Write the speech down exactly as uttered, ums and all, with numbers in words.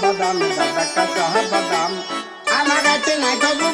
বাদাম, এটা একটা শহর বাদাম। আমার কাছে নাই খবর